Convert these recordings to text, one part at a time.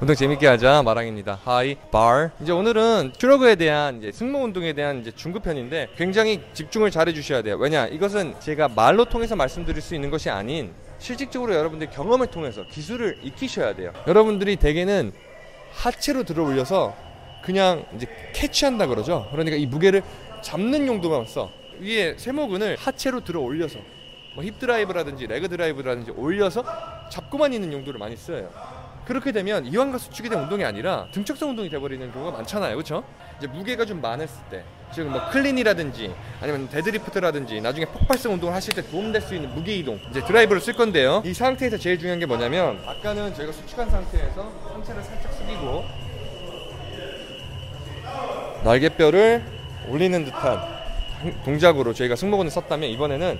운동 재밌게 하자. 마랑입니다. 하이 bar. 이제 오늘은 슈러그에 대한 이제 승모 운동에 대한 이제 중급편인데 굉장히 집중을 잘 해주셔야 돼요. 왜냐, 이것은 제가 말로 통해서 말씀드릴 수 있는 것이 아닌 실질적으로 여러분들이 경험을 통해서 기술을 익히셔야 돼요. 여러분들이 대개는 하체로 들어 올려서 그냥 이제 캐치한다 그러죠. 그러니까 이 무게를 잡는 용도만 써. 위에 세모근을 하체로 들어 올려서 뭐 힙 드라이브라든지 레그 드라이브라든지 올려서 잡고만 있는 용도를 많이 써요. 그렇게 되면 이완과 수축이 된 운동이 아니라 등척성 운동이 돼버리는 경우가 많잖아요. 그렇죠? 이제 무게가 좀 많았을 때, 지금 뭐 클린이라든지 아니면 데드리프트라든지 나중에 폭발성 운동을 하실 때 도움될 수 있는 무게 이동, 이제 드라이브를 쓸 건데요. 이 상태에서 제일 중요한 게 뭐냐면, 아까는 저희가 수축한 상태에서 상체를 살짝 숙이고 날개뼈를 올리는 듯한 동작으로 저희가 승모근을 썼다면, 이번에는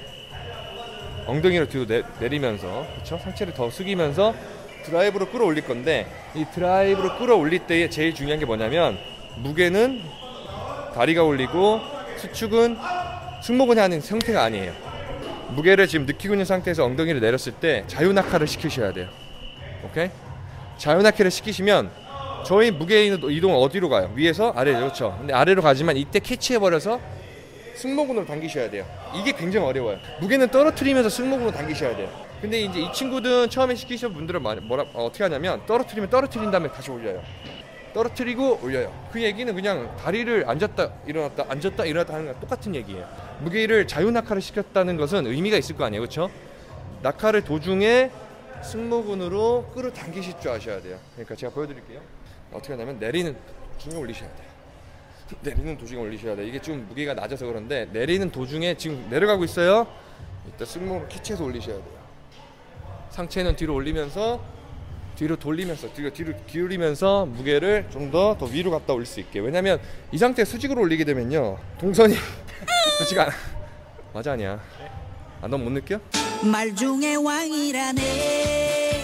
엉덩이를 뒤로 내리면서, 그렇죠? 상체를 더 숙이면서 드라이브로 끌어올릴 건데, 이 드라이브로 끌어올릴 때에 제일 중요한 게 뭐냐면, 무게는 다리가 올리고 수축은 승모근이 하는 형태가 아니에요. 무게를 지금 느끼고 있는 상태에서 엉덩이를 내렸을 때 자유낙하를 시키셔야 돼요. 오케이? 자유낙하를 시키시면 저희 무게 이동은 어디로 가요? 위에서 아래로. 그렇죠? 근데 아래로 가지만 이때 캐치해버려서 승모근으로 당기셔야 돼요. 이게 굉장히 어려워요. 무게는 떨어뜨리면서 승모근으로 당기셔야 돼요. 근데 이제 이 친구들은 처음에 시키신 분들은 어떻게 하냐면, 떨어뜨리면 떨어뜨린 다음에 다시 올려요. 떨어뜨리고 올려요. 그 얘기는 그냥 다리를 앉았다 일어났다 앉았다 일어났다 하는 거랑 똑같은 얘기예요. 무게를 자유낙하를 시켰다는 것은 의미가 있을 거 아니에요. 그렇죠? 낙하를 도중에 승모근으로 끌어당기실 줄 아셔야 돼요. 그러니까 제가 보여드릴게요. 어떻게 하냐면, 내리는 도중에 올리셔야 돼요. 내리는 도중에 올리셔야 돼요. 이게 좀 무게가 낮아서 그런데, 내리는 도중에 지금 내려가고 있어요. 이따 승모를 캐치해서 올리셔야 돼요. 상체는 뒤로 올리면서 뒤로 돌리면서 뒤로 기울이면서 무게를 좀 더 위로 갖다 올릴 수 있게. 왜냐면 이 상태 수직으로 올리게 되면요, 동선이 그렇지가 않아. 맞아, 아니야? 아, 넌 못 느껴? 말 중에 왕이라네.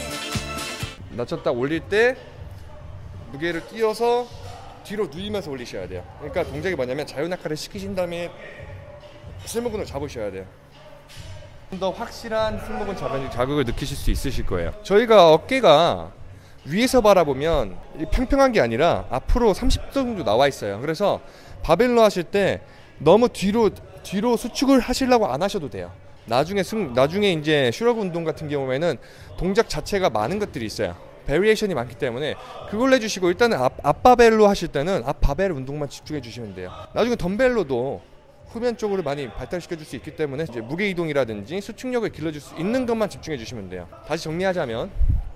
낮췄다 올릴 때 무게를 띄어서 뒤로 누이면서 올리셔야 돼요. 그러니까 동작이 뭐냐면, 자유낙하를 시키신 다음에 승모근을 잡으셔야 돼요. 좀 더 확실한 승모근 자극을 느끼실 수 있으실 거예요. 저희가 어깨가 위에서 바라보면 평평한 게 아니라 앞으로 30도 정도 나와 있어요. 그래서 바벨로 하실 때 너무 뒤로 수축을 하시려고 안 하셔도 돼요. 나중에 이제 슈러그 운동 같은 경우에는 동작 자체가 많은 것들이 있어요. 베리에이션이 많기 때문에 그걸 해주시고, 일단은 앞바벨로 하실 때는 앞바벨 운동만 집중해 주시면 돼요. 나중에 덤벨로도 후면 쪽으로 많이 발달시켜 줄 수 있기 때문에 이제 무게 이동이라든지 수축력을 길러줄 수 있는 것만 집중해 주시면 돼요. 다시 정리하자면,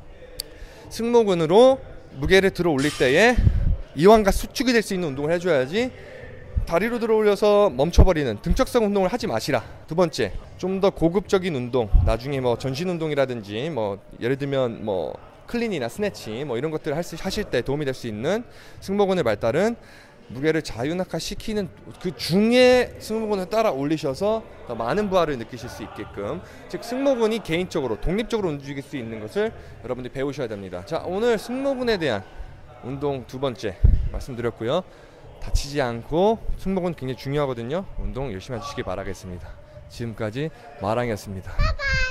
승모근으로 무게를 들어 올릴 때에 이완과 수축이 될 수 있는 운동을 해줘야지, 다리로 들어 올려서 멈춰버리는 등척성 운동을 하지 마시라. 두 번째, 좀 더 고급적인 운동, 나중에 뭐 전신 운동이라든지 뭐 예를 들면 뭐 클린이나 스네치 뭐 이런 것들을 하실 때 도움이 될 수 있는 승모근의 발달은 무게를 자유낙하 시키는 그 중에 승모근을 따라 올리셔서 더 많은 부하를 느끼실 수 있게끔, 즉 승모근이 개인적으로 독립적으로 움직일 수 있는 것을 여러분들이 배우셔야 됩니다. 자, 오늘 승모근에 대한 운동 두 번째 말씀드렸고요. 다치지 않고, 승모근 굉장히 중요하거든요. 운동 열심히 해주시기 바라겠습니다. 지금까지 마랑이었습니다.